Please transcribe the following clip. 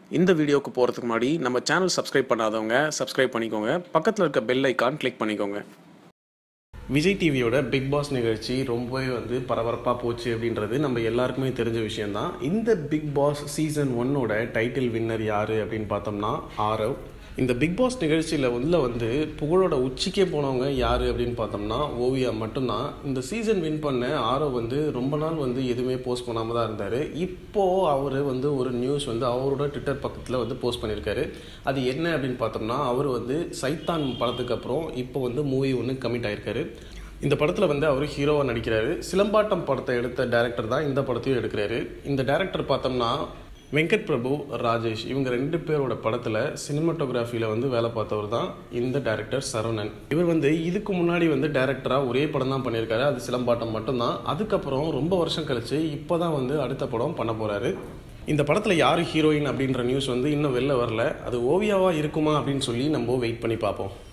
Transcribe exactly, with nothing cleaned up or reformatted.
இந்த வீடியோக்கு போகிறதுக்கு முன்னாடி நம்ம சேனல் சப்ஸ்கிரைப் பண்ணாதவங்க சப்ஸ்கிரைப் பண்ணிக்கோங்க. பக்கத்தில் இருக்க பெல் ஐக்கான் கிளிக் பண்ணிக்கோங்க. விஜய் டிவியோட பிக் பாஸ் நிகழ்ச்சி ரொம்பவே வந்து பரபரப்பாக போச்சு அப்படின்றது நம்ம எல்லாருக்குமே தெரிஞ்ச விஷயந்தான். இந்த பிக் பாஸ் சீசன் ஒன்னோட டைட்டில் வின்னர் யார் அப்படின்னு பார்த்தோம்னா ஆரவ். இந்த பிக் பாஸ் நிகழ்ச்சியில் உள்ள வந்து புகழோட உச்சிக்கே போனவங்க யார் அப்படின்னு பார்த்தோம்னா ஓவியா மட்டும்தான். இந்த சீசன் வின் பண்ண ஆரவ் வந்து ரொம்ப நாள் வந்து எதுவுமே போஸ்ட் பண்ணாமல் தான் இருந்தார். இப்போது அவர் வந்து ஒரு நியூஸ் வந்து அவரோட ட்விட்டர் பக்கத்தில் வந்து போஸ்ட் பண்ணியிருக்காரு. அது என்ன அப்படின்னு பார்த்தோம்னா அவர் வந்து சைத்தான் படத்துக்கு அப்புறம் இப்போ வந்து மூவி ஒன்று கமிட் ஆகிருக்காரு. இந்த படத்தில் வந்து அவர் ஹீரோவாக நடிக்கிறாரு. சிலம்பாட்டம் படத்தை எடுத்த டைரக்டர் தான் இந்த படத்தையும் எடுக்கிறாரு. இந்த டைரக்டர் பார்த்தோம்னா வெங்கட் பிரபு, ராஜேஷ் இவங்க ரெண்டு பேரோட படத்தில் சினிமாட்டோகிராஃபியில் வந்து வேலை பார்த்தவர் தான் இந்த டைரக்டர் சரவணன். இவர் வந்து இதுக்கு முன்னாடி வந்து டைரக்டராக ஒரே படம் தான் பண்ணியிருக்காரு, அது சிலம்பாட்டம் மட்டும்தான். அதுக்கப்புறம் ரொம்ப வருஷம் கழிச்சு இப்போ தான் வந்து அடுத்த படம் பண்ண போகிறாரு. இந்த படத்தில் யார் ஹீரோயின் அப்படின்ற நியூஸ் வந்து இன்னும் வெளில வரல. அது ஓவியாவாக இருக்குமா அப்படின்னு சொல்லி நம்ம வெயிட் பண்ணி பார்ப்போம்.